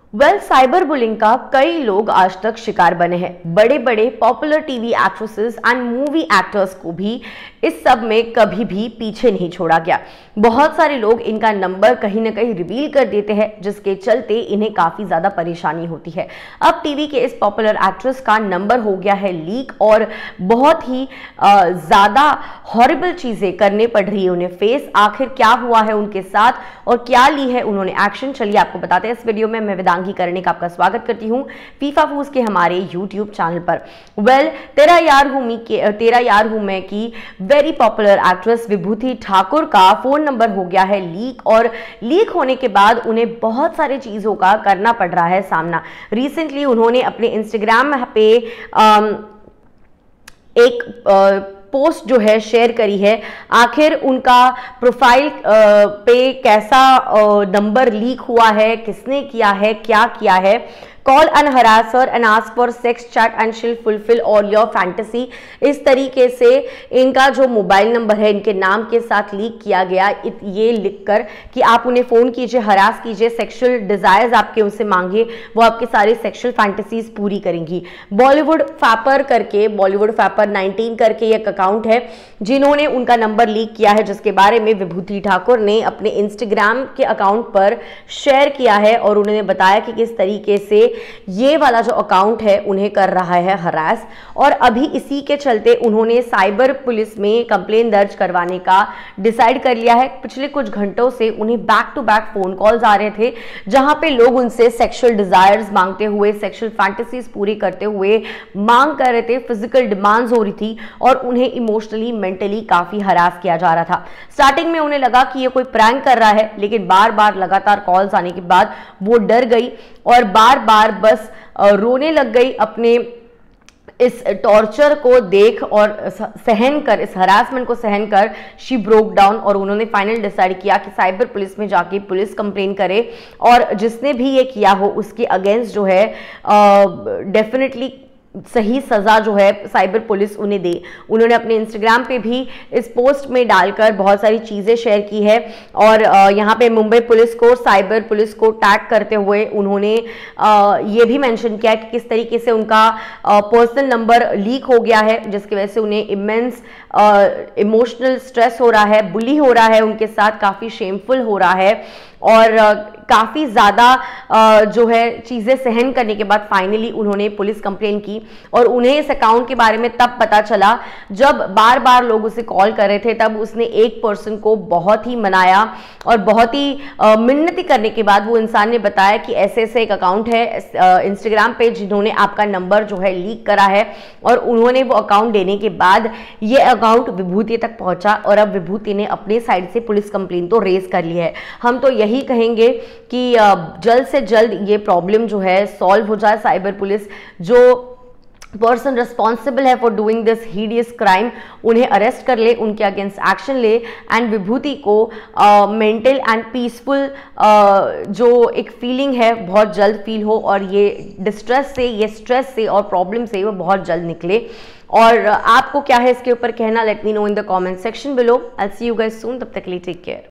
Cyber bullying का कई लोग आज तक शिकार बने हैं। बड़े बड़े popular TV actresses and movie actors को भी इस सब में कभी भी पीछे नहीं छोड़ा गया। बहुत सारे लोग इनका नंबर कहीं ना कहीं रिवील कर देते हैं, जिसके चलते इन्हें काफी ज्यादा परेशानी होती है। अब टीवी के इस पॉपुलर एक्ट्रेस का नंबर हो गया है लीक और बहुत ही ज्यादा हॉरिबल चीजें करने पड़ रही है उन्हें फेस। आखिर क्या हुआ है उनके साथ और क्या ली है उन्होंने एक्शन, चलिए आपको बताते हैं इस वीडियो में। मैं वेदांगी करने का आपका स्वागत करती हूं फीफा फूस के हमारे यूट्यूब चैनल पर। तेरा यार हूं मैं की very popular actress Vibhuti Thakur का फोन नंबर हो गया है लीक और लीक होने के बाद उन्हें बहुत सारी चीजों का करना पड़ रहा है सामना। रिसेंटली उन्होंने अपने इंस्टाग्राम पे एक पोस्ट जो है शेयर करी है। आखिर उनका प्रोफाइल पे कैसा नंबर लीक हुआ है, किसने किया है, क्या किया है। Call and harass her and ask for sex chat and she'll fulfill all your fantasy. इस तरीके से इनका जो मोबाइल नंबर है इनके नाम के साथ लीक किया गया, ये लिखकर कि आप उन्हें फोन कीजिए, हरास कीजिए, सेक्सुअल डिजायर्स आपके उनसे मांगे, वो आपके सारी सेक्सुअल फैंटेसीज पूरी करेंगी। बॉलीवुड फैपर 19 करके एक अकाउंट है जिन्होंने उनका नंबर लीक किया है, जिसके बारे में विभूति ठाकुर ने अपने इंस्टाग्राम के अकाउंट पर शेयर किया है और उन्होंने बताया कि किस तरीके से ये वाला जो अकाउंट है उन्हें कर रहा है हरास। और अभी इसी के चलते उन्होंने साइबर पुलिस में कंप्लेन दर्ज करवाने का डिसाइड कर लिया है। पिछले कुछ घंटों से उन्हें back to back phone calls आ रहे थे जहां पे लोग उनसे सेक्सुअल डिजायर्स मांगते हुए, सेक्सुअल फैंटेसीज पूरी करते हुए मांग कर रहे थे, फिजिकल डिमांड्स हो रही थी और उन्हें इमोशनली मेंटली काफी हरास किया जा रहा था। स्टार्टिंग में उन्हें लगा कि ये कोई प्रैंक कर रहा है, लेकिन बार बार लगातार कॉल्स आने के बाद वो डर गई और बार बार बस रोने लग गई अपने इस टॉर्चर को देख और सहन कर, इस हरासमेंट को सहन कर शी ब्रोक डाउन और उन्होंने फाइनल डिसाइड किया कि साइबर पुलिस में जाके पुलिस कंप्लेन करे और जिसने भी ये किया हो उसके अगेंस्ट जो है डेफिनेटली सही सजा जो है साइबर पुलिस उन्हें दे। उन्होंने अपने इंस्टाग्राम पे भी इस पोस्ट में डालकर बहुत सारी चीजें शेयर की है और यहाँ पे मुंबई पुलिस को, साइबर पुलिस को टैग करते हुए उन्होंने ये भी मेंशन किया कि किस तरीके से उनका पर्सनल नंबर लीक हो गया है, जिसकी वजह से उन्हें इमेंस इमोशनल स्ट्रेस हो रहा है, बुली हो रहा है, उनके साथ काफी शेमफुल हो रहा है और काफ़ी ज़्यादा जो है चीज़ें सहन करने के बाद फाइनली उन्होंने पुलिस कंप्लेन की। और उन्हें इस अकाउंट के बारे में तब पता चला जब बार बार लोग उसे कॉल कर रहे थे, तब उसने एक पर्सन को बहुत ही मनाया और बहुत ही मिन्नती करने के बाद वो इंसान ने बताया कि ऐसे ऐसे एक अकाउंट है इंस्टाग्राम पे जिन्होंने आपका नंबर जो है लीक करा है और उन्होंने वो अकाउंट देने के बाद ये अकाउंट विभूति तक पहुंचा और अब विभूति ने अपने साइड से पुलिस कंप्लेन तो रेज कर ली है। हम तो यही कहेंगे कि जल्द से जल्द ये प्रॉब्लम जो है सॉल्व हो जाए। साइबर पुलिस जो पर्सन रिस्पॉन्सिबल है for doing this hideous crime उन्हें अरेस्ट कर ले, उनके अगेंस्ट एक्शन ले एंड विभूति को मेंटल एंड पीसफुल जो एक फीलिंग है बहुत जल्द फील हो और ये डिस्ट्रेस से, ये स्ट्रेस से और प्रॉब्लम से वो बहुत जल्द निकले। और आपको क्या है इसके ऊपर कहना, let me know in the comment section below. I will see you guys soon, तब तक के लिए टेक केयर।